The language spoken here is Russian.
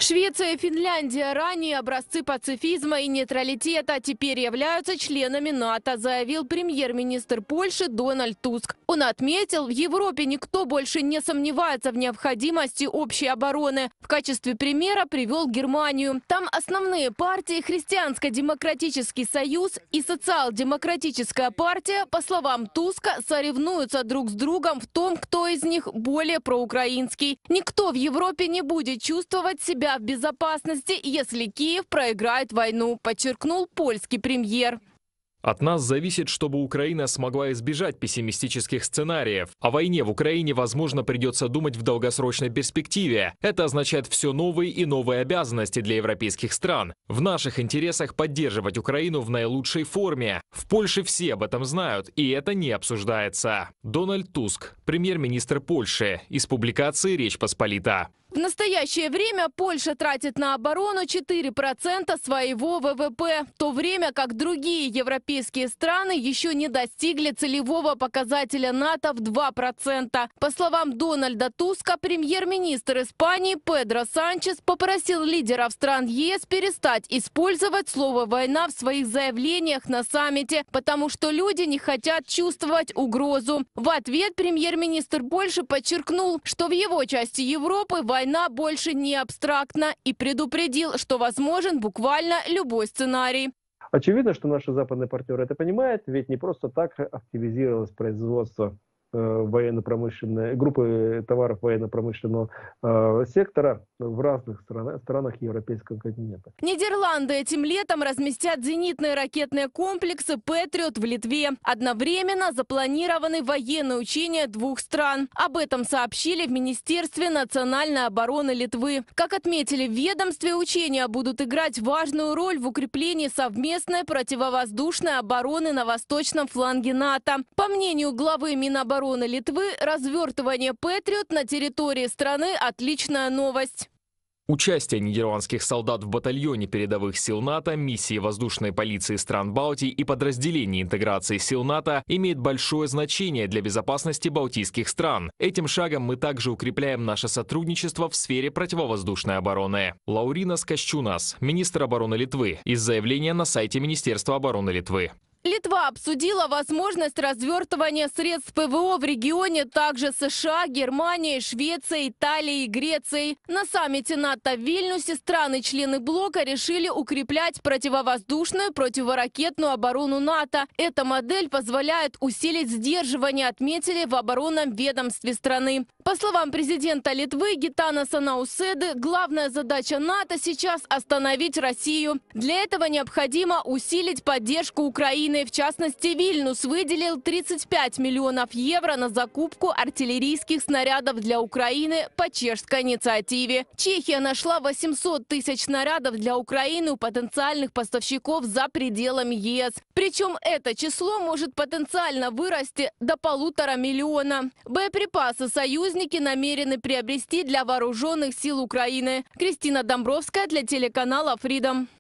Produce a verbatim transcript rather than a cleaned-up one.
Швеция и Финляндия, ранее образцы пацифизма и нейтралитета, теперь являются членами НАТО, заявил премьер-министр Польши Дональд Туск. Он отметил, в Европе никто больше не сомневается в необходимости общей обороны. В качестве примера привел Германию. Там основные партии Христианско-демократический союз и Социал-демократическая партия, по словам Туска, соревнуются друг с другом в том, кто из них более проукраинский. Никто в Европе не будет чувствовать себя в безопасности, если Киев проиграет войну, подчеркнул польский премьер. От нас зависит, чтобы Украина смогла избежать пессимистических сценариев. О войне в Украине, возможно, придется думать в долгосрочной перспективе. Это означает все новые и новые обязанности для европейских стран. В наших интересах поддерживать Украину в наилучшей форме. В Польше все об этом знают, и это не обсуждается. Дональд Туск, премьер-министр Польши, из публикации «Речь Посполита». В настоящее время Польша тратит на оборону четыре процента своего вэ вэ пэ, в то время как другие европейские страны еще не достигли целевого показателя НАТО в два процента. По словам Дональда Туска, премьер-министр Испании Педро Санчес попросил лидеров стран е эс перестать использовать слово «война» в своих заявлениях на саммите, потому что люди не хотят чувствовать угрозу. В ответ премьер-министр Польши подчеркнул, что в его части Европы война Война больше не абстрактна и предупредил, что возможен буквально любой сценарий. Очевидно, что наши западные партнеры это понимают, ведь не просто так активизировалось производство военно-промышленной группы товаров военно-промышленного э, сектора в разных странах, странах европейского континента. Нидерланды этим летом разместят зенитные ракетные комплексы «Патриот» в Литве. Одновременно запланированы военные учения двух стран. Об этом сообщили в Министерстве национальной обороны Литвы. Как отметили в ведомстве, учения будут играть важную роль в укреплении совместной противовоздушной обороны на восточном фланге НАТО. По мнению главы Минобороны Литвы, развертывание «Патриот» на территории страны – отличная новость. Участие нидерландских солдат в батальоне передовых сил НАТО, миссии воздушной полиции стран Балтии и подразделений интеграции сил НАТО имеет большое значение для безопасности балтийских стран. Этим шагом мы также укрепляем наше сотрудничество в сфере противовоздушной обороны. Лауринас Касчунас, министр обороны Литвы, из заявления на сайте Министерства обороны Литвы. Литва обсудила возможность развертывания средств пэ вэ о в регионе также США, Германией, Швецией, Италией и Грецией. На саммите НАТО в Вильнюсе страны-члены блока решили укреплять противовоздушную, противоракетную оборону НАТО. Эта модель позволяет усилить сдерживание, отметили в оборонном ведомстве страны. По словам президента Литвы Гитанаса Науседы, главная задача НАТО сейчас остановить Россию. Для этого необходимо усилить поддержку Украины. В частности, Вильнюс выделил тридцать пять миллионов евро на закупку артиллерийских снарядов для Украины по чешской инициативе. Чехия нашла восемьсот тысяч снарядов для Украины у потенциальных поставщиков за пределами е эс. Причем это число может потенциально вырасти до полутора миллиона. Боеприпасы союзники намерены приобрести для вооруженных сил Украины. Кристина Домбровская для телеканала Freedom.